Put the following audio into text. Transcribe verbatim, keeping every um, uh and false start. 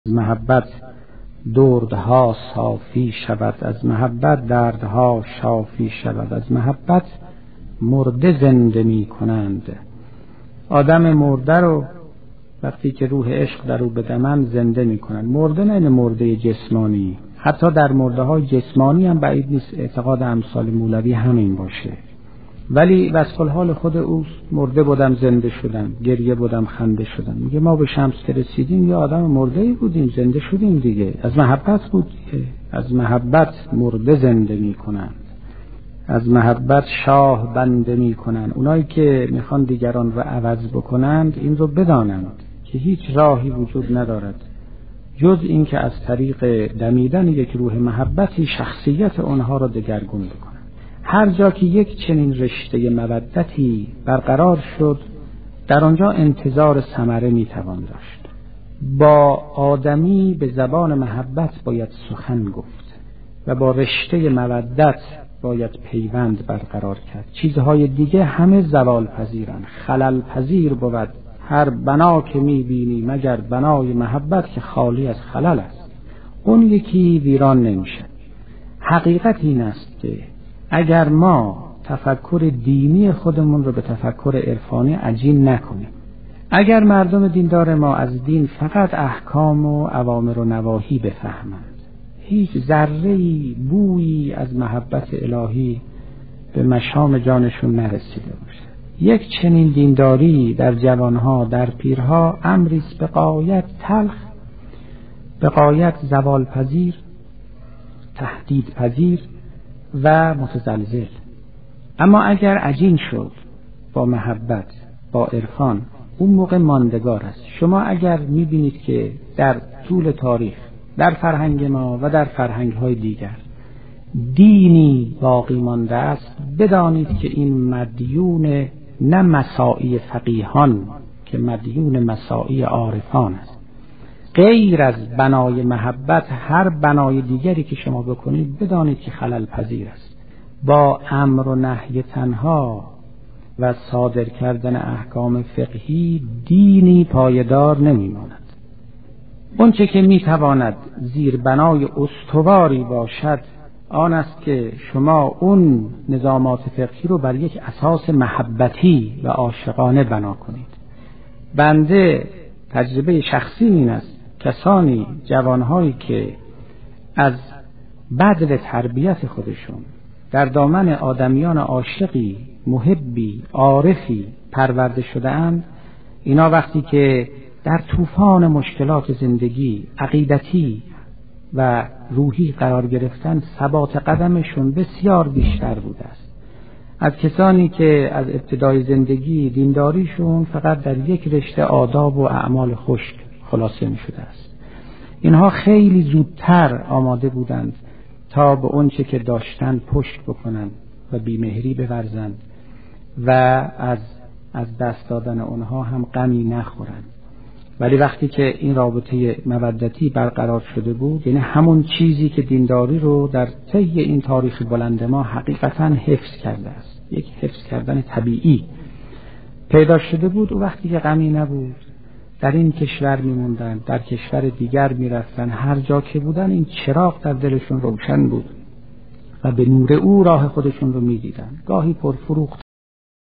از محبت دردها صافی شود، از محبت دردها شافی شود، از محبت مرده زنده می کنند. آدم مرده رو وقتی که روح عشق در او بدمن زنده می کنند. مرده نه مرده جسمانی، حتی در مرده های جسمانی هم بعید نیست اعتقاد امثال مولوی همین باشه، ولی وصف الحال خود اوست. مرده بودم زنده شدم، گریه بودم خنده شدم. میگه ما به شمس که رسیدیم یه آدم مرده بودیم زنده شدیم دیگه، از محبت بود دیگه. از محبت مرده زنده میکنند، از محبت شاه بنده میکنند. اونایی که میخوان دیگران رو عوض بکنند این رو بدانند که هیچ راهی وجود ندارد جز این که از طریق دمیدن یک روح محبتی شخصیت اونها را دگرگون بکنند. هر جا که یک چنین رشته مودتی برقرار شد در آنجا انتظار ثمره میتوان داشت. با آدمی به زبان محبت باید سخن گفت و با رشته مودت باید پیوند برقرار کرد. چیزهای دیگه همه زوال پذیرن، خلل پذیر بود هر بنا که میبینی مگر بنای محبت که خالی از خلل است. اون یکی ویران نمیشه. حقیقت این است که اگر ما تفکر دینی خودمون رو به تفکر عرفانی عجین نکنیم، اگر مردم دیندار ما از دین فقط احکام و اوامر و نواهی بفهمند، هیچ ذره‌ای بویی از محبت الهی به مشام جانشون نرسیده باشه. یک چنین دینداری در جوانها در پیرها امریست به غایت تلخ، به غایت زوال پذیر، تهدید پذیر و متزلزل. اما اگر عجین شد با محبت با عرفان، اون موقع ماندگار است. شما اگر میبینید که در طول تاریخ در فرهنگ ما و در فرهنگ های دیگر دینی باقی مانده است، بدانید که این مدیون نه مساعی فقیهان که مدیون مساعی عارفان است. غیر از بنای محبت هر بنای دیگری که شما بکنید بدانید که خلل پذیر است. با امر و نهی تنها و صادر کردن احکام فقهی دینی پایدار نمیماند. اون چه که میتواند زیر بنای استواری باشد آن است که شما اون نظامات فقهی رو بر یک اساس محبتی و عاشقانه بنا کنید. بنده تجربه شخصی این است، کسانی جوانهایی که از بذل تربیت خودشون در دامن آدمیان عاشقی، محبی، عارفی پرورده شده اند، اینا وقتی که در طوفان مشکلات زندگی عقیدتی و روحی قرار گرفتن، ثبات قدمشون بسیار بیشتر بوده است از کسانی که از ابتدای زندگی دینداریشون فقط در یک رشته آداب و اعمال خشک خلاصه می شده است. اینها خیلی زودتر آماده بودند تا به اون چه که داشتن پشت بکنند و بیمهری بورزند و از از دست دادن اونها هم غمی نخورند. ولی وقتی که این رابطه مودتی برقرار شده بود، یعنی همون چیزی که دینداری رو در طی این تاریخ بلند ما حقیقتا حفظ کرده است، یک حفظ کردن طبیعی پیدا شده بود، و وقتی که غمی نبود در این کشور میموندن، در کشور دیگر میرفتن، هر جا که بودن این چراغ در دلشون روشن بود و به نور او راه خودشون رو میدیدن. گاهی پرفروختر